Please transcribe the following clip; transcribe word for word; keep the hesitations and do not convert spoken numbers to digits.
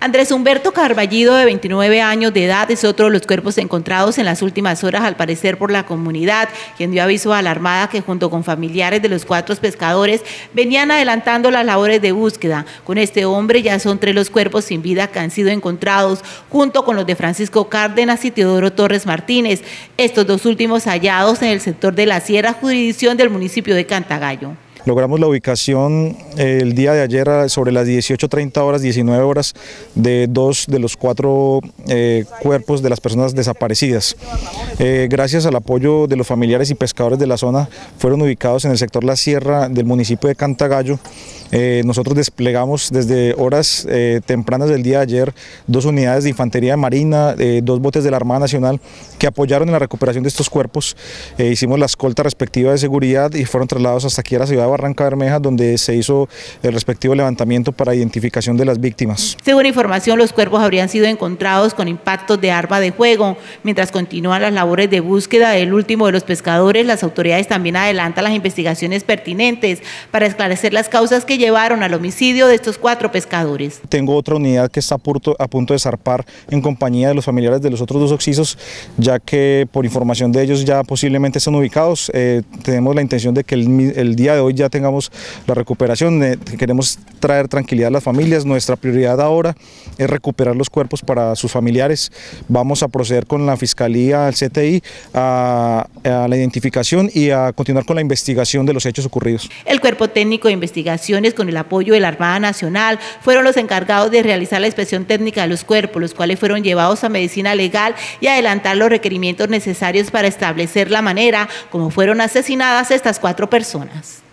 Andrés Humberto Carballido, de veintinueve años de edad, es otro de los cuerpos encontrados en las últimas horas, al parecer por la comunidad, quien dio aviso a la Armada que junto con familiares de los cuatro pescadores venían adelantando las labores de búsqueda. Con este hombre ya son tres los cuerpos sin vida que han sido encontrados, junto con los de Francisco Cárdenas y Teodoro Torres Martínez, estos dos últimos hallados en el sector de la Sierra, jurisdicción del municipio de Cantagallo. Logramos la ubicación eh, el día de ayer sobre las dieciocho treinta horas, diecinueve horas, de dos de los cuatro eh, cuerpos de las personas desaparecidas. Eh, gracias al apoyo de los familiares y pescadores de la zona, fueron ubicados en el sector La Sierra del municipio de Cantagallo. Eh, nosotros desplegamos desde horas eh, tempranas del día de ayer dos unidades de infantería marina, eh, dos botes de la Armada Nacional que apoyaron en la recuperación de estos cuerpos. Eh, hicimos la escolta respectiva de seguridad y fueron trasladados hasta aquí a la ciudad de Barranca Bermeja, donde se hizo el respectivo levantamiento para identificación de las víctimas. Según información, los cuerpos habrían sido encontrados con impactos de arma de fuego. Mientras continúan las labores de búsqueda del último de los pescadores, las autoridades también adelantan las investigaciones pertinentes para esclarecer las causas que llevaron al homicidio de estos cuatro pescadores. Tengo otra unidad que está a punto, a punto de zarpar en compañía de los familiares de los otros dos occisos, ya que por información de ellos ya posiblemente están ubicados. Eh, tenemos la intención de que el, el día de hoy ya tengamos la recuperación. Eh, queremos traer tranquilidad a las familias. Nuestra prioridad ahora es recuperar los cuerpos para sus familiares. Vamos a proceder con la Fiscalía, el C T I, a, a la identificación y a continuar con la investigación de los hechos ocurridos. El Cuerpo Técnico de Investigaciones, con el apoyo de la Armada Nacional, fueron los encargados de realizar la inspección técnica de los cuerpos, los cuales fueron llevados a medicina legal y adelantar los requerimientos necesarios para establecer la manera como fueron asesinadas estas cuatro personas.